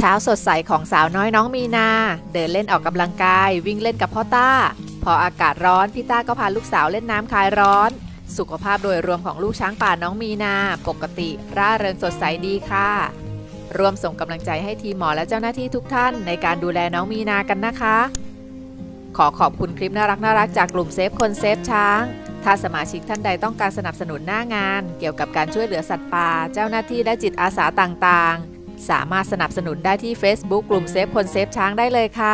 เช้าสดใสของสาวน้อยน้องมีนาเดินเล่นออกกำลังกายวิ่งเล่นกับพ่อต้าพออากาศร้อนพี่ต้าก็พาลูกสาวเล่นน้ำคลายร้อนสุขภาพโดยรวมของลูกช้างป่าน้องมีนาปกติร่าเริงสดใสดีค่ะร่วมส่งกำลังใจให้ทีมหมอและเจ้าหน้าที่ทุกท่านในการดูแลน้องมีนากันนะคะขอบคุณคลิปน่ารักจากกลุ่มเซฟคนเซฟช้างถ้าสมาชิกท่านใดต้องการสนับสนุนหน้างานเกี่ยวกับการช่วยเหลือสัตว์ป่าเจ้าหน้าที่และจิตอาสาต่างๆสามารถสนับสนุนได้ที่ Facebook กลุ่มเซฟคนเซฟช้างได้เลยค่ะ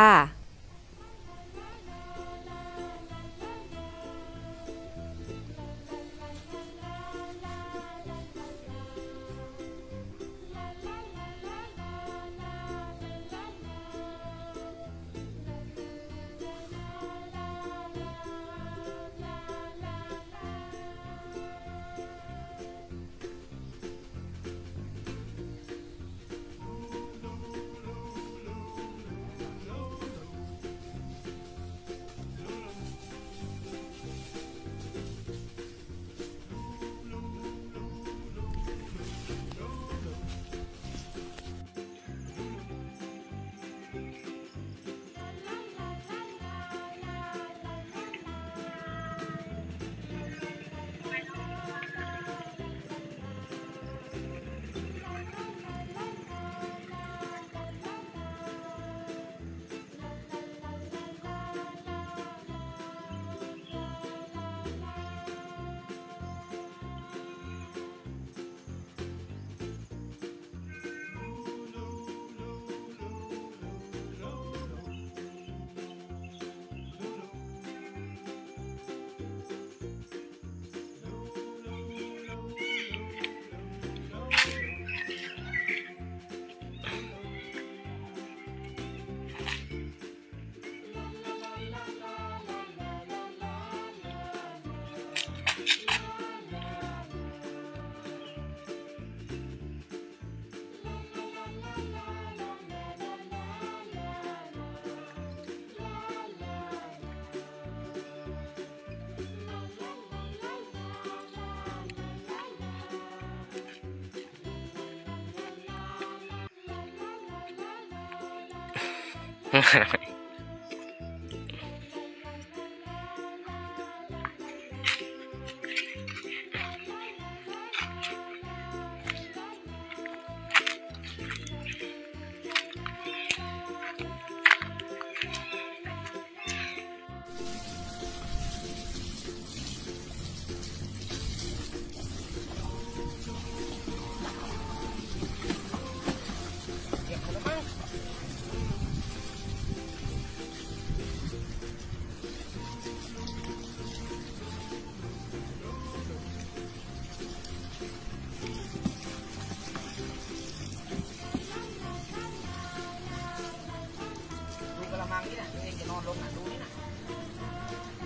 ดูกระมังนี่นะตัวเองจะนอนลงนะดูนี่นะ